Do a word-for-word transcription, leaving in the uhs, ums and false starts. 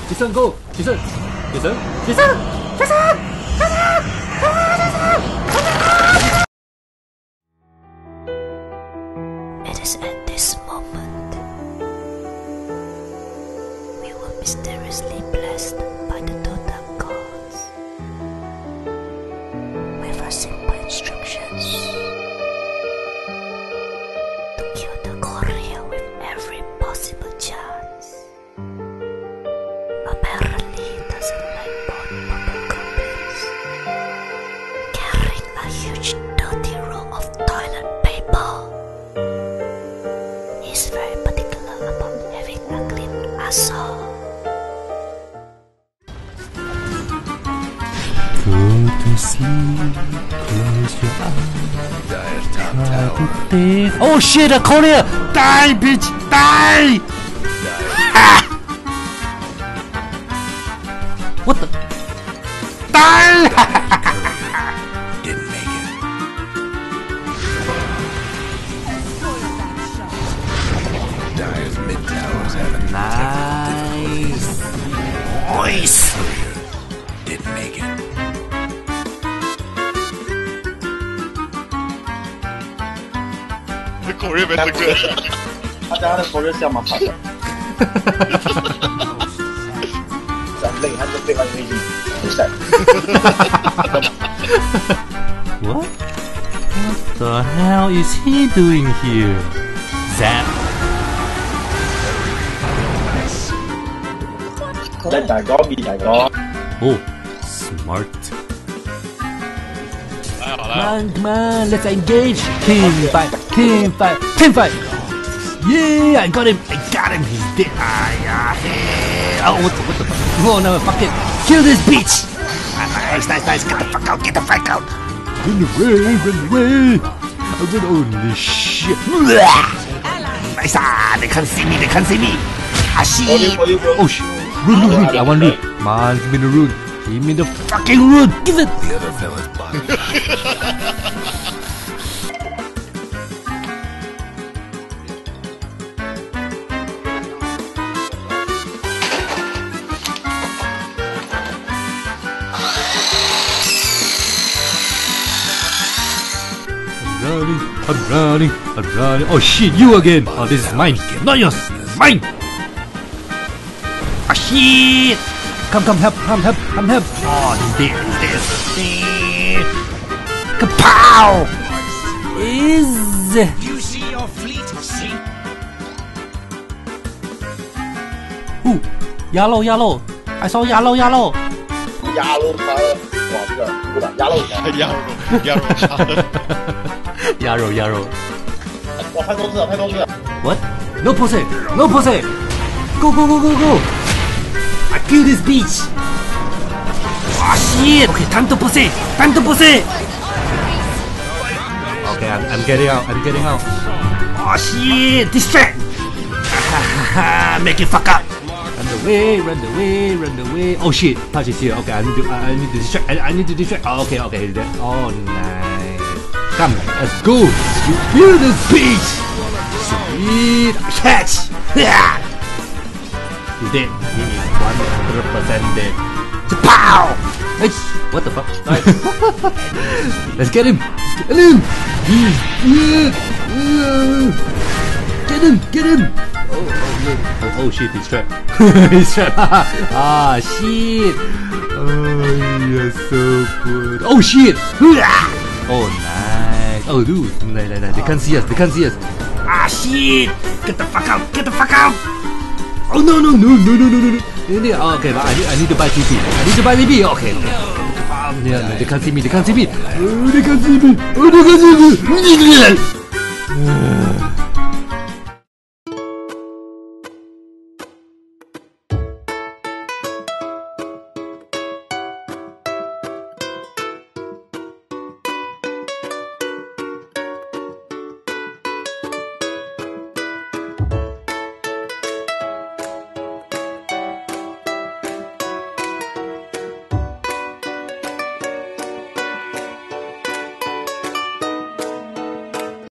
Jason, go! Jason! Jason! Jason! Jason! Jason! It is at this moment we were mysteriously blessed by the Totem gods with our simple instructions to kill the Korea with every possible chance. Apparently he doesn't like bone bubble goblins carrying a huge dirty roll of toilet paper. He's very particular about having a clean asshole. Go to sleep, close your eyes. Try to think. Oh shit, a Korea! Die, bitch! Die! Ah! What the? Die! Didn't make it. Dyer's mid towers have a Nice. Nice. didn't make it. The Korea man look good. 他家的口热像马跑的，咱累还是对方飞机，没事。 What? What the hell is he doing here? Zap. 真大哥，面大哥， Oh, smart. 来好 Come 了， on, come on, let's engage. Team fight, team fight, team fight. Yeah, I got him, I got him. He's dead. Ah, yeah, hey. Oh, what the, what the fuck? Oh no, fuck it. Kill this bitch. Ah, nice, nice, nice. Get the fuck out, get the fuck out. Run away, run away. I run, holy shit. Nice, ah, they can't see me, they can't see me. Ah, shit. Oh shit. Run, run, run. I want rune. Come on, give me the rune. Give me the fucking rune. Give it. The other fella's body. I'm running, I'm running, I'm running. Oh shit, you again. Oh, this is mine. Not yours. Mine. Ah shit. Come, come, help, come, help, come, help. Oh, he's dead, he's dead. Kapow! Is... You see your fleet sink? Ooh, yellow, yellow. I saw yellow, yellow. 压喽他，哇，这个不打压喽他， 鸭肉鸭肉叉的， Yarrow, yarrow. 哇，太多次了，太多次了。 What? No pose, no pose. Go, go, go, go, go. I kill this bitch. Oh shit. Okay, time to pose, time to pose. Okay, I'm, I'm getting out, I'm getting out. Oh shit, distract. Make it fuck up. Run away, run away, run away. Oh shit, Touch is here. Okay, I need to, I, I need to distract. I, I need to distract. Oh, okay, okay, he's there. Oh, nice. Come, let's go. You kill this bitch. Sweet catch. Yeah. You dead. He is one hundred percent dead. Pow! Hey, what the fuck? Nice. Let's get him. Get him. Get him. Get him. Oh, oh, no. oh, oh shit, he's trapped. He's trapped. Ah, shit. Oh, you're so good. Oh, shit. Oh, nice. Oh, dude. They can't see us. They can't see us. Ah, shit. Get the fuck out. Get the fuck out. Oh, no, no, no, no, no, no, no. Oh, okay, I need, I need to buy T P. I need to buy T P. Okay. Um, yeah, no, they can't see me. They can't see me. Oh, they can't see me. Oh, they can't see me.